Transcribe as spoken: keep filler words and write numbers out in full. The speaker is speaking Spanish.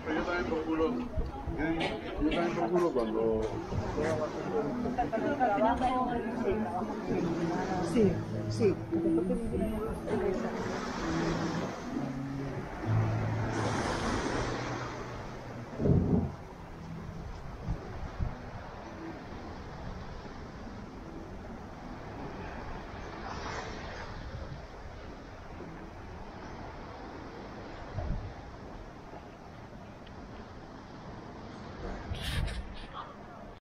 Pero yo también procuro, yo también procuro cuando... Sí, sí.